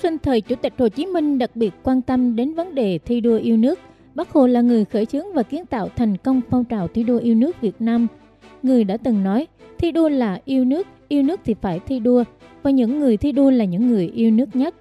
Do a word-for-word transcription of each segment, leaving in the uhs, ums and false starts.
sinh thời Chủ tịch Hồ Chí Minh đặc biệt quan tâm đến vấn đề thi đua yêu nước. Bác Hồ là người khởi xướng và kiến tạo thành công phong trào thi đua yêu nước Việt Nam. Người đã từng nói, thi đua là yêu nước, yêu nước thì phải thi đua, và những người thi đua là những người yêu nước nhất.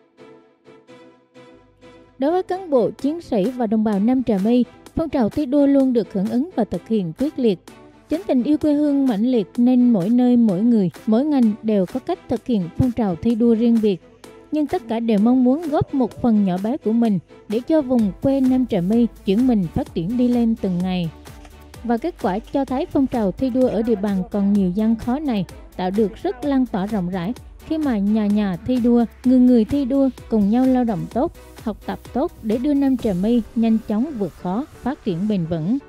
Đối với cán bộ, chiến sĩ và đồng bào Nam Trà My, phong trào thi đua luôn được hưởng ứng và thực hiện quyết liệt. Chính tình yêu quê hương mãnh liệt nên mỗi nơi, mỗi người, mỗi ngành đều có cách thực hiện phong trào thi đua riêng biệt. Nhưng tất cả đều mong muốn góp một phần nhỏ bé của mình để cho vùng quê Nam Trà My chuyển mình phát triển đi lên từng ngày. Và kết quả cho thấy phong trào thi đua ở địa bàn còn nhiều gian khó này tạo được sức lan tỏa rộng rãi khi mà nhà nhà thi đua, người người thi đua cùng nhau lao động tốt, học tập tốt để đưa Nam Trà My nhanh chóng vượt khó, phát triển bền vững.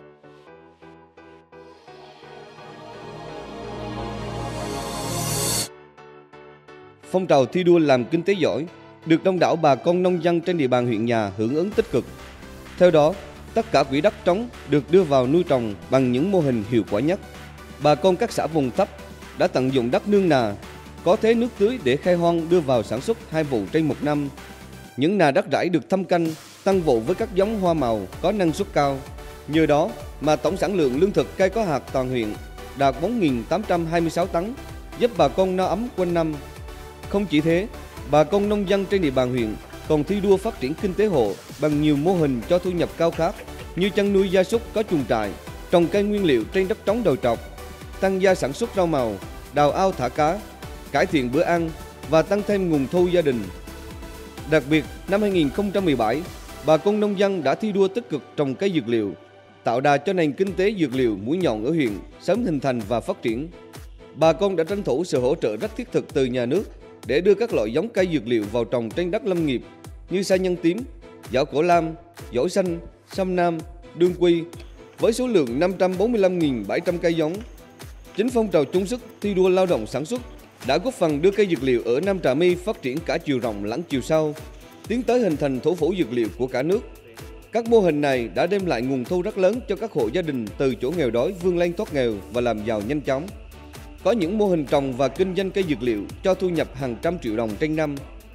Phong trào thi đua làm kinh tế giỏi được đông đảo bà con nông dân trên địa bàn huyện nhà hưởng ứng tích cực. Theo đó, tất cả quỹ đất trống được đưa vào nuôi trồng bằng những mô hình hiệu quả nhất. Bà con các xã vùng thấp đã tận dụng đất nương nà, có thế nước tưới để khai hoang đưa vào sản xuất hai vụ trên một năm. Những nà đất rãi được thâm canh, tăng vụ với các giống hoa màu có năng suất cao. Nhờ đó mà tổng sản lượng lương thực cây có hạt toàn huyện đạt bốn nghìn tám trăm hai mươi sáu tấn, giúp bà con no ấm quanh năm. Không chỉ thế, bà con nông dân trên địa bàn huyện còn thi đua phát triển kinh tế hộ bằng nhiều mô hình cho thu nhập cao khác như chăn nuôi gia súc có chuồng trại, trồng cây nguyên liệu trên đất trống đồi trọc, tăng gia sản xuất rau màu, đào ao thả cá, cải thiện bữa ăn và tăng thêm nguồn thu gia đình. Đặc biệt, năm hai nghìn không trăm mười bảy, bà con nông dân đã thi đua tích cực trồng cây dược liệu, tạo đà cho nền kinh tế dược liệu mũi nhọn ở huyện sớm hình thành và phát triển. Bà con đã tranh thủ sự hỗ trợ rất thiết thực từ nhà nước để đưa các loại giống cây dược liệu vào trồng trên đất lâm nghiệp như sa nhân tím, giảo cổ lam, giỏi xanh, sâm nam, đương quy với số lượng năm trăm bốn mươi lăm nghìn bảy trăm cây giống. Chính phong trào chung sức thi đua lao động sản xuất đã góp phần đưa cây dược liệu ở Nam Trà My phát triển cả chiều rộng lẫn chiều sâu, tiến tới hình thành thủ phủ dược liệu của cả nước. Các mô hình này đã đem lại nguồn thu rất lớn cho các hộ gia đình từ chỗ nghèo đói vươn lên thoát nghèo và làm giàu nhanh chóng. Có những mô hình trồng và kinh doanh cây dược liệu cho thu nhập hàng trăm triệu đồng trên năm.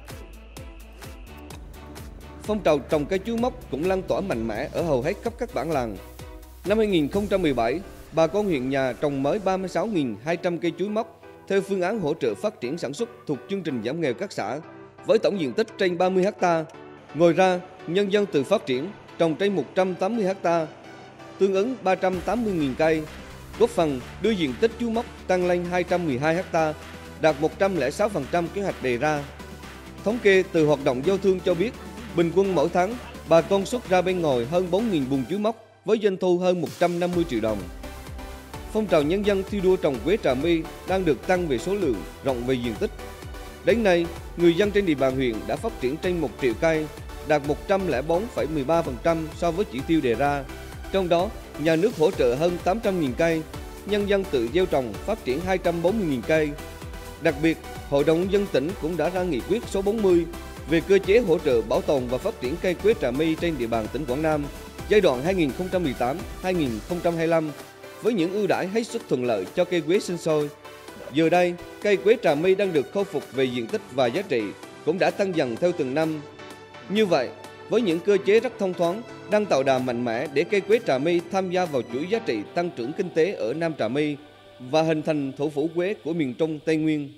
Phong trào trồng cây chuối mốc cũng lan tỏa mạnh mẽ ở hầu hết khắp các bản làng. Năm hai nghìn không trăm mười bảy, bà con huyện nhà trồng mới ba mươi sáu nghìn hai trăm cây chuối mốc theo phương án hỗ trợ phát triển sản xuất thuộc chương trình giảm nghèo các xã với tổng diện tích trên ba mươi héc ta. Ngoài ra, nhân dân tự phát triển trồng trên một trăm tám mươi héc ta, tương ứng ba trăm tám mươi nghìn cây, góp phần đưa diện tích chuối mốc tăng lên hai trăm mười hai héc ta, đạt một trăm lẻ sáu phần trăm kế hoạch đề ra. Thống kê từ hoạt động giao thương cho biết, bình quân mỗi tháng, bà con xuất ra bên ngoài hơn bốn nghìn buồng chuối mốc với doanh thu hơn một trăm năm mươi triệu đồng. Phong trào nhân dân thi đua trồng quế Trà My đang được tăng về số lượng, rộng về diện tích. Đến nay, người dân trên địa bàn huyện đã phát triển trên một triệu cây, đạt một trăm lẻ bốn phẩy mười ba phần trăm so với chỉ tiêu đề ra. Trong đó, nhà nước hỗ trợ hơn tám trăm nghìn cây, nhân dân tự gieo trồng phát triển hai trăm bốn mươi nghìn cây. Đặc biệt, Hội đồng nhân dân tỉnh cũng đã ra nghị quyết số bốn mươi về cơ chế hỗ trợ bảo tồn và phát triển cây quế Trà My trên địa bàn tỉnh Quảng Nam giai đoạn hai nghìn không trăm mười tám đến hai nghìn không trăm hai mươi lăm với những ưu đãi hết sức thuận lợi cho cây quế sinh sôi. Giờ đây, cây quế Trà My đang được khôi phục về diện tích và giá trị, cũng đã tăng dần theo từng năm. Như vậy, với những cơ chế rất thông thoáng, đang tạo đà mạnh mẽ để cây quế Trà My tham gia vào chuỗi giá trị tăng trưởng kinh tế ở Nam Trà My và hình thành thủ phủ quế của miền Trung Tây Nguyên.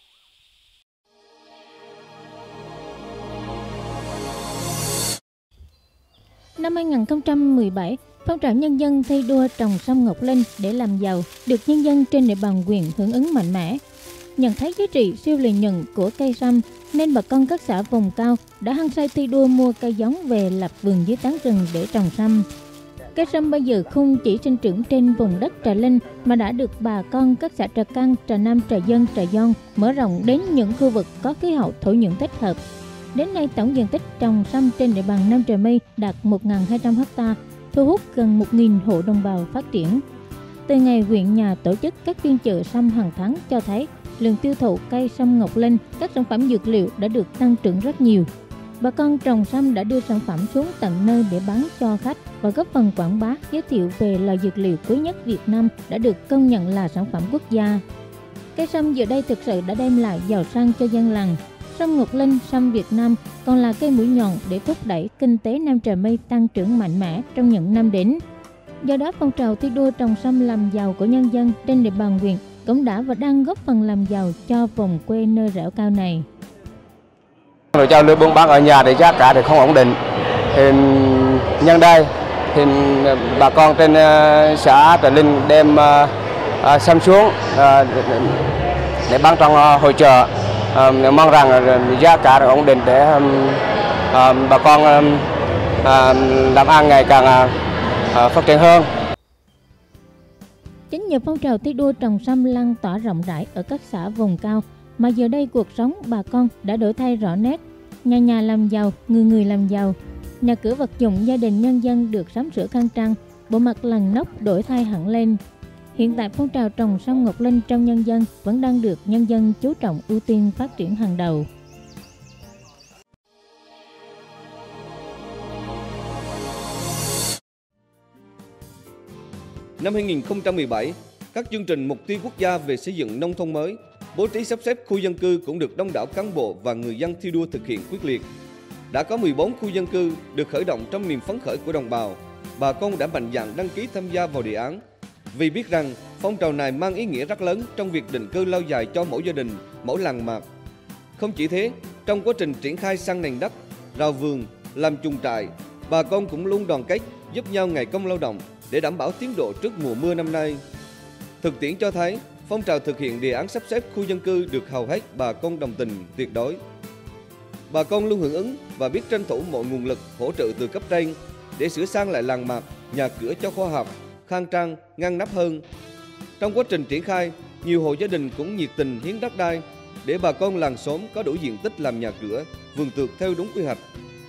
Năm hai nghìn không trăm mười bảy, phong trào nhân dân thi đua trồng sâm Ngọc Linh để làm giàu được nhân dân trên địa bàn huyện hưởng ứng mạnh mẽ. Nhận thấy giá trị siêu lợi nhuận của cây sâm nên bà con các xã vùng cao đã hăng say thi đua mua cây giống về lập vườn dưới tán rừng để trồng sâm. Cây sâm bây giờ không chỉ sinh trưởng trên vùng đất Trà Linh mà đã được bà con các xã Trà Cang, Trà Nam, Trà Dân, Trà Gion mở rộng đến những khu vực có khí hậu thổ nhưỡng thích hợp. Đến nay, tổng diện tích trồng sâm trên địa bàn Nam Trà My đạt một nghìn hai trăm héc ta, thu hút gần một nghìn hộ đồng bào phát triển. Từ ngày huyện nhà tổ chức các phiên chợ sâm hàng tháng cho thấy lượng tiêu thụ cây sâm Ngọc Linh, các sản phẩm dược liệu đã được tăng trưởng rất nhiều. Bà con trồng sâm đã đưa sản phẩm xuống tận nơi để bán cho khách và góp phần quảng bá, giới thiệu về loài dược liệu quý nhất Việt Nam đã được công nhận là sản phẩm quốc gia. Cây sâm giờ đây thực sự đã đem lại giàu sang cho dân làng. Sâm Ngọc Linh, sâm Việt Nam còn là cây mũi nhọn để thúc đẩy kinh tế Nam Trà My tăng trưởng mạnh mẽ trong những năm đến. Do đó, phong trào thi đua trồng sâm làm giàu của nhân dân trên địa bàn huyện cũng đã và đang góp phần làm giàu cho vùng quê nơi rẻo cao này. Rồi cho lứa buôn bán ở nhà thì giá cả thì không ổn định. Thì nhân đây thì bà con trên xã Trà Linh đem uh, sâm xuống uh, để bán trong uh, hội chợ. Uh, mong rằng uh, giá cả được ổn định để um, uh, bà con um, uh, làm ăn ngày càng uh, phát triển hơn. Chính nhờ phong trào thi đua trồng sâm lan tỏa rộng rãi ở các xã vùng cao mà giờ đây cuộc sống bà con đã đổi thay rõ nét. Nhà nhà làm giàu, người người làm giàu. Nhà cửa vật dụng gia đình nhân dân được sắm sửa khang trang, bộ mặt lằn nóc đổi thay hẳn lên. Hiện tại phong trào trồng sâm Ngọc Linh trong nhân dân vẫn đang được nhân dân chú trọng ưu tiên phát triển hàng đầu. Năm hai nghìn không trăm mười bảy, các chương trình mục tiêu quốc gia về xây dựng nông thôn mới, bố trí sắp xếp khu dân cư cũng được đông đảo cán bộ và người dân thi đua thực hiện quyết liệt. Đã có mười bốn khu dân cư được khởi động trong niềm phấn khởi của đồng bào. Bà con đã mạnh dạn đăng ký tham gia vào đề án vì biết rằng phong trào này mang ý nghĩa rất lớn trong việc định cư lâu dài cho mỗi gia đình, mỗi làng mạc. Không chỉ thế, trong quá trình triển khai sang nền đất, rào vườn, làm chuồng trại, bà con cũng luôn đoàn kết giúp nhau ngày công lao động để đảm bảo tiến độ trước mùa mưa năm nay. Thực tiễn cho thấy, phong trào thực hiện đề án sắp xếp khu dân cư được hầu hết bà con đồng tình tuyệt đối. Bà con luôn hưởng ứng và biết tranh thủ mọi nguồn lực hỗ trợ từ cấp trên để sửa sang lại làng mạc, nhà cửa cho khoa học, khang trang, ngăn nắp hơn. Trong quá trình triển khai, nhiều hộ gia đình cũng nhiệt tình hiến đất đai để bà con làng xóm có đủ diện tích làm nhà cửa, vườn tược theo đúng quy hoạch.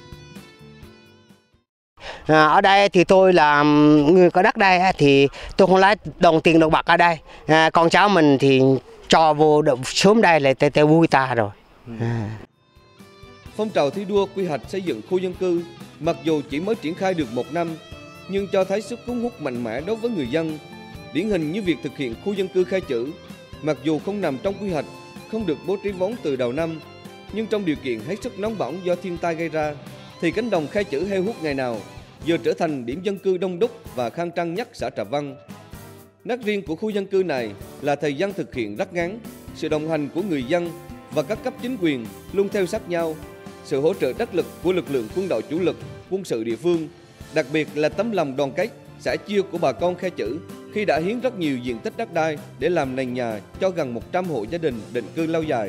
À, ở đây thì tôi là người có đất đây thì tôi không lấy đồng tiền đồng bạc ở đây. À, con cháu mình thì cho vô sớm đây là tê tê vui ta rồi. À. Phong trào thi đua quy hoạch xây dựng khu dân cư mặc dù chỉ mới triển khai được một năm nhưng cho thấy sức cuốn hút mạnh mẽ đối với người dân. Điển hình như việc thực hiện khu dân cư khai chữ, mặc dù không nằm trong quy hoạch, không được bố trí vốn từ đầu năm, nhưng trong điều kiện hết sức nóng bỏng do thiên tai gây ra, thì cánh đồng khai chữ heo hút ngày nào giờ trở thành điểm dân cư đông đúc và khang trang nhất xã Trà Văn. Nét riêng của khu dân cư này là thời gian thực hiện rất ngắn, sự đồng hành của người dân và các cấp chính quyền luôn theo sát nhau, sự hỗ trợ đắc lực của lực lượng quân đội chủ lực, quân sự địa phương, đặc biệt là tấm lòng đoàn kết, sẻ chia của bà con Khe Chữ khi đã hiến rất nhiều diện tích đất đai để làm nền nhà cho gần một trăm hộ gia đình định cư lâu dài.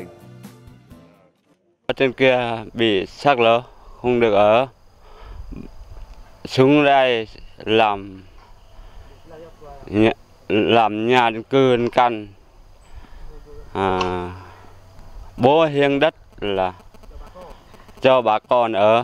Ở trên kia bị sạt lở, không được ở. Xuống đây làm nhà, làm nhà định cư định canh. À, bố hiến đất là cho bà con ở,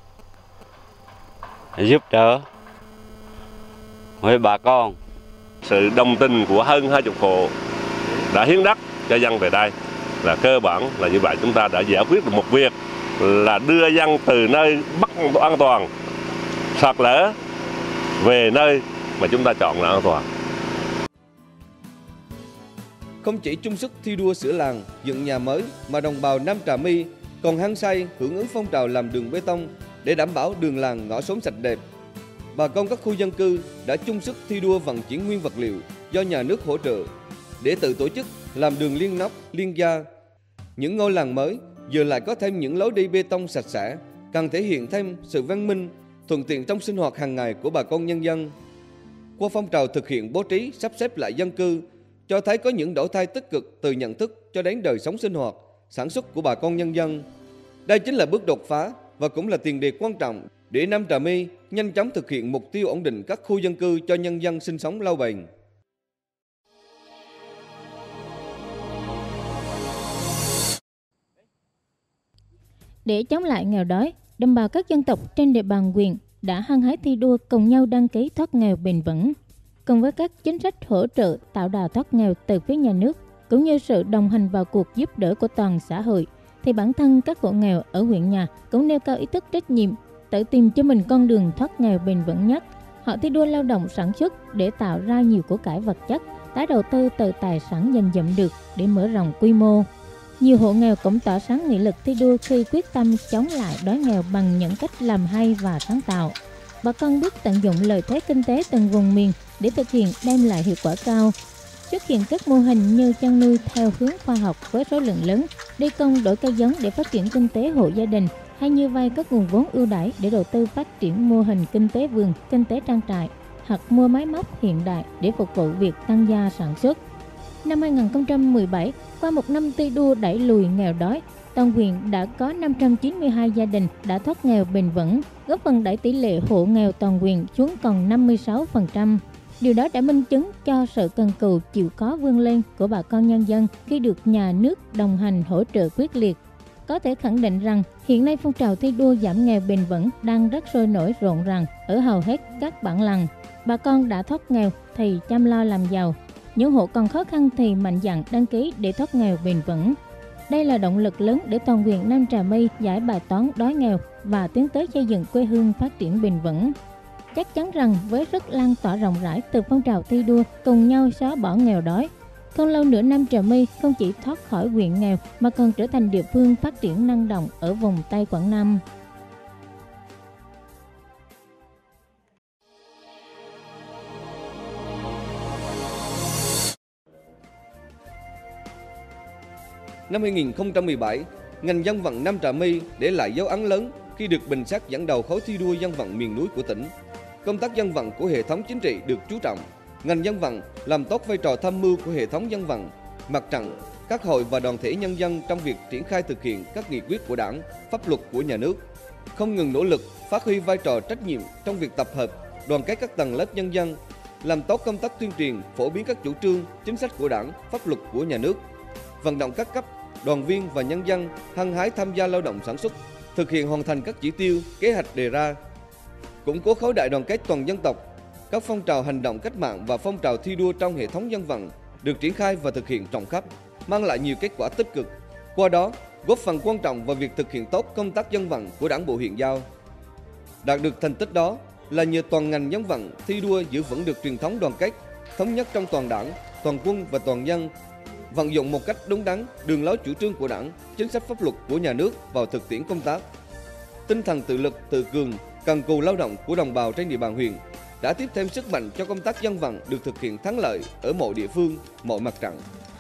giúp đỡ với bà con. Sự đồng tình của hơn hai mươi hộ đã hiến đất cho dân về đây là cơ bản là như vậy, chúng ta đã giải quyết được một việc là đưa dân từ nơi bất an toàn sạt lở về nơi mà chúng ta chọn là an toàn. Không chỉ chung sức thi đua sửa làng, dựng nhà mới mà đồng bào Nam Trà My còn hăng say hưởng ứng phong trào làm đường bê tông để đảm bảo đường làng ngõ xóm sạch đẹp. Bà con các khu dân cư đã chung sức thi đua vận chuyển nguyên vật liệu do nhà nước hỗ trợ để tự tổ chức làm đường liên nóc, liên gia. Những ngôi làng mới giờ lại có thêm những lối đi bê tông sạch sẽ, càng thể hiện thêm sự văn minh, thuận tiện trong sinh hoạt hàng ngày của bà con nhân dân. Qua phong trào thực hiện bố trí, sắp xếp lại dân cư, cho thấy có những đổi thay tích cực từ nhận thức cho đến đời sống sinh hoạt, sản xuất của bà con nhân dân. Đây chính là bước đột phá và cũng là tiền đề quan trọng để Nam Trà My nhanh chóng thực hiện mục tiêu ổn định các khu dân cư cho nhân dân sinh sống lâu bền. Để chống lại nghèo đói, đồng bào các dân tộc trên địa bàn huyện đã hăng hái thi đua cùng nhau đăng ký thoát nghèo bền vững. Cùng với các chính sách hỗ trợ tạo đà thoát nghèo từ phía nhà nước, cũng như sự đồng hành vào cuộc giúp đỡ của toàn xã hội, thì bản thân các hộ nghèo ở huyện nhà cũng nêu cao ý thức trách nhiệm, tự tìm cho mình con đường thoát nghèo bền vững nhất. Họ thi đua lao động sản xuất để tạo ra nhiều của cải vật chất, tái đầu tư từ tài sản dành dụm được để mở rộng quy mô. nhiều hộ nghèo cũng tỏ sáng nghị lực thi đua khi quyết tâm chống lại đói nghèo bằng những cách làm hay và sáng tạo. Bà con biết tận dụng lợi thế kinh tế từng vùng miền để thực hiện đem lại hiệu quả cao. Xuất hiện các mô hình như chăn nuôi theo hướng khoa học với số lượng lớn, đi công đổi cây giống để phát triển kinh tế hộ gia đình, hay như vay các nguồn vốn ưu đãi để đầu tư phát triển mô hình kinh tế vườn, kinh tế trang trại, hoặc mua máy móc hiện đại để phục vụ việc tăng gia sản xuất. Năm hai nghìn không trăm mười bảy, qua một năm thi đua đẩy lùi nghèo đói, toàn huyện đã có năm trăm chín mươi hai gia đình đã thoát nghèo bền vững, góp phần đẩy tỷ lệ hộ nghèo toàn huyện xuống còn năm mươi sáu phần trăm. Điều đó đã minh chứng cho sự cần cù chịu khó vươn lên của bà con nhân dân khi được nhà nước đồng hành hỗ trợ quyết liệt. Có thể khẳng định rằng hiện nay phong trào thi đua giảm nghèo bền vững đang rất sôi nổi rộn ràng ở hầu hết các bản làng. Bà con đã thoát nghèo thì chăm lo làm giàu. Những hộ còn khó khăn thì mạnh dạn đăng ký để thoát nghèo bền vững. Đây là động lực lớn để toàn huyện Nam Trà My giải bài toán đói nghèo và tiến tới xây dựng quê hương phát triển bền vững. Chắc chắn rằng với sức lan tỏa rộng rãi từ phong trào thi đua cùng nhau xóa bỏ nghèo đói, không lâu nữa Nam Trà My không chỉ thoát khỏi huyện nghèo mà còn trở thành địa phương phát triển năng động ở vùng Tây Quảng Nam. Năm hai nghìn không trăm mười bảy, ngành dân vận Nam Trà My để lại dấu ấn lớn khi được bình xét dẫn đầu khối thi đua dân vận miền núi của tỉnh. Công tác dân vận của hệ thống chính trị được chú trọng. Ngành dân vận làm tốt vai trò tham mưu của hệ thống dân vận, mặt trận, các hội và đoàn thể nhân dân trong việc triển khai thực hiện các nghị quyết của Đảng, pháp luật của nhà nước, không ngừng nỗ lực phát huy vai trò trách nhiệm trong việc tập hợp, đoàn kết các tầng lớp nhân dân, làm tốt công tác tuyên truyền, phổ biến các chủ trương, chính sách của Đảng, pháp luật của nhà nước, vận động các cấp, đoàn viên và nhân dân hăng hái tham gia lao động sản xuất, thực hiện hoàn thành các chỉ tiêu, kế hoạch đề ra, củng cố khối đại đoàn kết toàn dân tộc. Các phong trào hành động cách mạng và phong trào thi đua trong hệ thống dân vận được triển khai và thực hiện rộng khắp, mang lại nhiều kết quả tích cực. Qua đó, góp phần quan trọng vào việc thực hiện tốt công tác dân vận của Đảng bộ huyện giao. Đạt được thành tích đó là nhờ toàn ngành dân vận thi đua giữ vững được truyền thống đoàn kết, thống nhất trong toàn Đảng, toàn quân và toàn dân, vận dụng một cách đúng đắn đường lối chủ trương của Đảng, chính sách pháp luật của nhà nước vào thực tiễn công tác. Tinh thần tự lực, tự cường, cần cù lao động của đồng bào trên địa bàn huyện đã tiếp thêm sức mạnh cho công tác dân vận được thực hiện thắng lợi ở mọi địa phương, mọi mặt trận.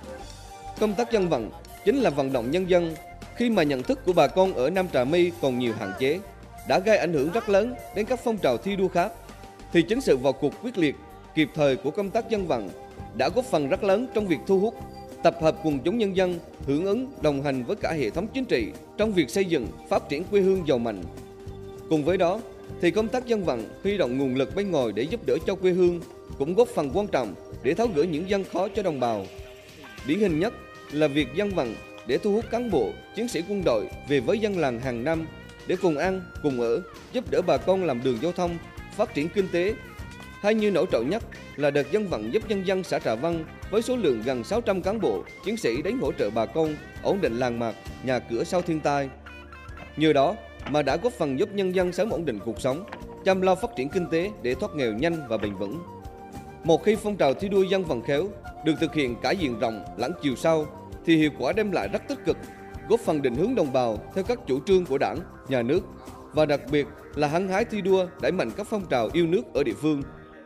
Công tác dân vận chính là vận động nhân dân. Khi mà nhận thức của bà con ở Nam Trà My còn nhiều hạn chế, đã gây ảnh hưởng rất lớn đến các phong trào thi đua khác, thì chính sự vào cuộc quyết liệt, kịp thời của công tác dân vận đã góp phần rất lớn trong việc thu hút, tập hợp quần chúng nhân dân hưởng ứng, đồng hành với cả hệ thống chính trị trong việc xây dựng, phát triển quê hương giàu mạnh. Cùng với đó, thì công tác dân vận huy động nguồn lực bên ngoài để giúp đỡ cho quê hương cũng góp phần quan trọng để tháo gỡ những gian khó cho đồng bào. Điển hình nhất là việc dân vận để thu hút cán bộ, chiến sĩ quân đội về với dân làng hàng năm để cùng ăn, cùng ở, giúp đỡ bà con làm đường giao thông, phát triển kinh tế. Hay như nổi trội nhất là đợt dân vận giúp nhân dân xã Trà Văn với số lượng gần sáu trăm cán bộ, chiến sĩ đến hỗ trợ bà con ổn định làng mạc, nhà cửa sau thiên tai. Nhờ đó mà đã góp phần giúp nhân dân sớm ổn định cuộc sống, chăm lo phát triển kinh tế để thoát nghèo nhanh và bền vững. Một khi phong trào thi đua dân vận khéo được thực hiện cả diện rộng lẫn chiều sâu thì hiệu quả đem lại rất tích cực, góp phần định hướng đồng bào theo các chủ trương của Đảng, nhà nước và đặc biệt là hăng hái thi đua đẩy mạnh các phong trào yêu nước ở địa phương.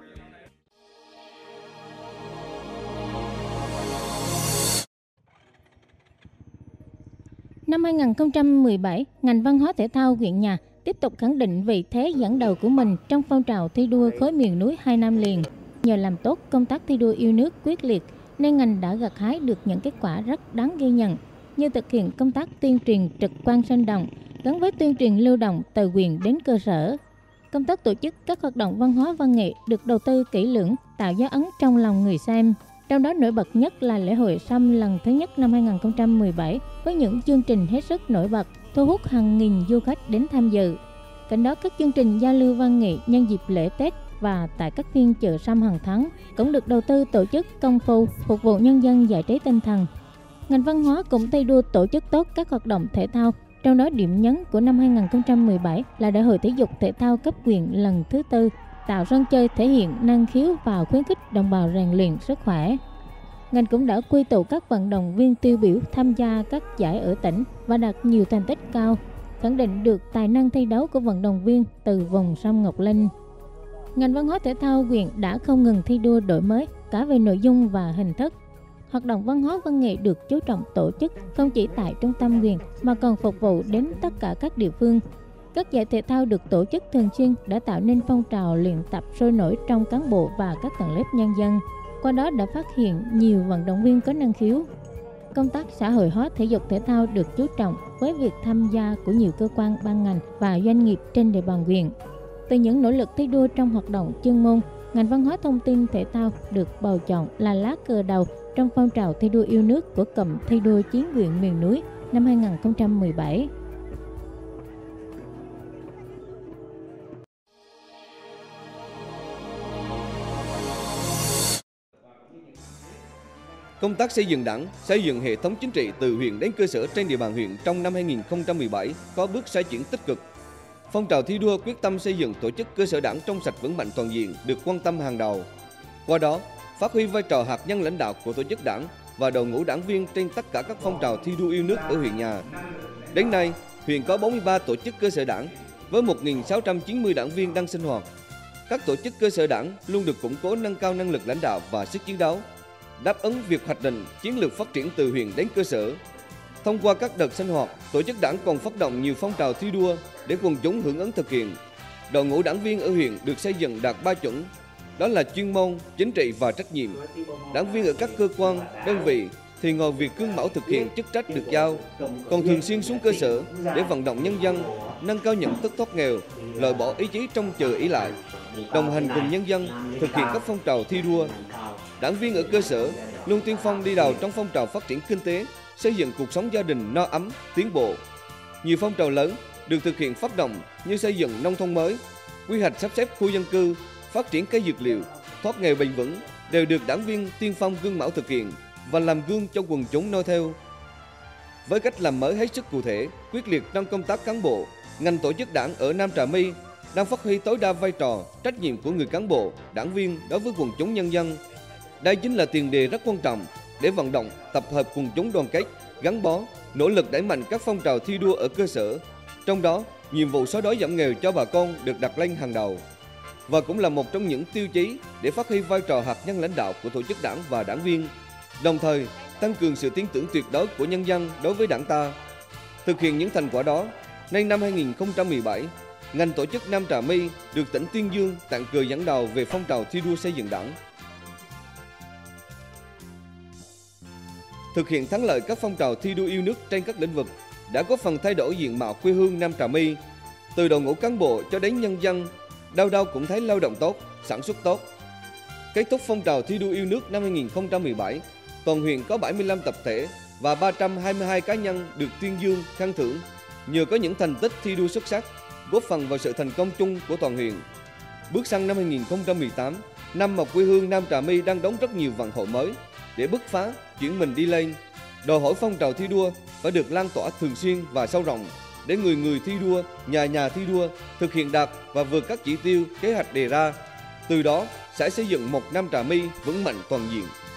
Năm hai nghìn không trăm mười bảy, ngành văn hóa thể thao huyện nhà tiếp tục khẳng định vị thế dẫn đầu của mình trong phong trào thi đua khối miền núi hai năm liền. Nhờ làm tốt công tác thi đua yêu nước quyết liệt nên ngành đã gặt hái được những kết quả rất đáng ghi nhận, như thực hiện công tác tuyên truyền trực quan sinh động gắn với tuyên truyền lưu động từ huyện đến cơ sở. Công tác tổ chức các hoạt động văn hóa văn nghệ được đầu tư kỹ lưỡng, tạo dấu ấn trong lòng người xem. Trong đó nổi bật nhất là lễ hội Sâm lần thứ nhất năm hai nghìn không trăm mười bảy với những chương trình hết sức nổi bật, thu hút hàng nghìn du khách đến tham dự. Cạnh đó các chương trình giao lưu văn nghệ nhân dịp lễ Tết và tại các phiên chợ Sâm hàng tháng cũng được đầu tư tổ chức công phu phục vụ nhân dân giải trí tinh thần. Ngành văn hóa cũng thi đua tổ chức tốt các hoạt động thể thao, trong đó điểm nhấn của năm hai nghìn không trăm mười bảy là đại hội thể dục thể thao cấp huyện lần thứ tư, tạo sân chơi thể hiện năng khiếu và khuyến khích đồng bào rèn luyện sức khỏe. Ngành cũng đã quy tụ các vận động viên tiêu biểu tham gia các giải ở tỉnh và đạt nhiều thành tích cao, khẳng định được tài năng thi đấu của vận động viên từ vùng sông Ngọc Linh. Ngành văn hóa thể thao huyện đã không ngừng thi đua đổi mới cả về nội dung và hình thức. Hoạt động văn hóa văn nghệ được chú trọng tổ chức không chỉ tại trung tâm huyện mà còn phục vụ đến tất cả các địa phương. Các giải thể thao được tổ chức thường xuyên đã tạo nên phong trào luyện tập sôi nổi trong cán bộ và các tầng lớp nhân dân. Qua đó đã phát hiện nhiều vận động viên có năng khiếu. Công tác xã hội hóa thể dục thể thao được chú trọng với việc tham gia của nhiều cơ quan ban ngành và doanh nghiệp trên địa bàn huyện. Từ những nỗ lực thi đua trong hoạt động chuyên môn, ngành văn hóa thông tin thể thao được bầu chọn là lá cờ đầu trong phong trào thi đua yêu nước của cụm thi đua chín huyện miền núi năm hai nghìn không trăm mười bảy. Công tác xây dựng Đảng, xây dựng hệ thống chính trị từ huyện đến cơ sở trên địa bàn huyện trong năm hai nghìn không trăm mười bảy có bước xoay chuyển tích cực. Phong trào thi đua quyết tâm xây dựng tổ chức cơ sở Đảng trong sạch vững mạnh toàn diện được quan tâm hàng đầu. Qua đó, phát huy vai trò hạt nhân lãnh đạo của tổ chức Đảng và đội ngũ đảng viên trên tất cả các phong trào thi đua yêu nước ở huyện nhà. Đến nay, huyện có bốn mươi ba tổ chức cơ sở Đảng với một nghìn sáu trăm chín mươi đảng viên đang sinh hoạt. Các tổ chức cơ sở Đảng luôn được củng cố nâng cao năng lực lãnh đạo và sức chiến đấu, đáp ứng việc hoạch định chiến lược phát triển từ huyện đến cơ sở. Thông qua các đợt sinh hoạt, tổ chức Đảng còn phát động nhiều phong trào thi đua để quần chúng hưởng ứng thực hiện. Đội ngũ đảng viên ở huyện được xây dựng đạt ba chuẩn, đó là chuyên môn, chính trị và trách nhiệm. Đảng viên ở các cơ quan, đơn vị thì ngoài việc gương mẫu thực hiện chức trách được giao, còn thường xuyên xuống cơ sở để vận động nhân dân, nâng cao nhận thức thoát nghèo, loại bỏ ý chí trông chờ ý lại, đồng hành cùng nhân dân thực hiện các phong trào thi đua. Đảng viên ở cơ sở luôn tiên phong đi đầu trong phong trào phát triển kinh tế, xây dựng cuộc sống gia đình no ấm, tiến bộ. Nhiều phong trào lớn được thực hiện phát động như xây dựng nông thôn mới, quy hoạch sắp xếp khu dân cư, phát triển cây dược liệu, thoát nghèo bền vững đều được đảng viên tiên phong gương mẫu thực hiện và làm gương cho quần chúng noi theo. Với cách làm mới hết sức cụ thể, quyết liệt trong công tác cán bộ, ngành tổ chức Đảng ở Nam Trà My đang phát huy tối đa vai trò, trách nhiệm của người cán bộ, đảng viên đối với quần chúng nhân dân. Đây chính là tiền đề rất quan trọng để vận động, tập hợp quần chúng đoàn kết, gắn bó, nỗ lực đẩy mạnh các phong trào thi đua ở cơ sở. Trong đó, nhiệm vụ xóa đói giảm nghèo cho bà con được đặt lên hàng đầu và cũng là một trong những tiêu chí để phát huy vai trò hạt nhân lãnh đạo của tổ chức Đảng và đảng viên, đồng thời tăng cường sự tin tưởng tuyệt đối của nhân dân đối với Đảng ta. Thực hiện những thành quả đó, nên năm hai nghìn không trăm mười bảy, ngành tổ chức Nam Trà My được tỉnh Tuyên Dương tặng cờ dẫn đầu về phong trào thi đua xây dựng Đảng. Thực hiện thắng lợi các phong trào thi đua yêu nước trên các lĩnh vực đã góp phần thay đổi diện mạo quê hương Nam Trà My. Từ đội ngũ cán bộ cho đến nhân dân, đâu đâu cũng thấy lao động tốt, sản xuất tốt. Kết thúc phong trào thi đua yêu nước năm hai nghìn không trăm mười bảy, toàn huyện có bảy mươi lăm tập thể và ba trăm hai mươi hai cá nhân được tuyên dương, khen thưởng nhờ có những thành tích thi đua xuất sắc, góp phần vào sự thành công chung của toàn huyện. Bước sang năm hai nghìn không trăm mười tám, năm mà quê hương Nam Trà My đang đón rất nhiều vận hội mới để bứt phá, chuyển mình đi lên. Đòi hỏi phong trào thi đua phải được lan tỏa thường xuyên và sâu rộng để người người thi đua, nhà nhà thi đua thực hiện đạt và vượt các chỉ tiêu kế hoạch đề ra. Từ đó sẽ xây dựng một Nam Trà My vững mạnh toàn diện.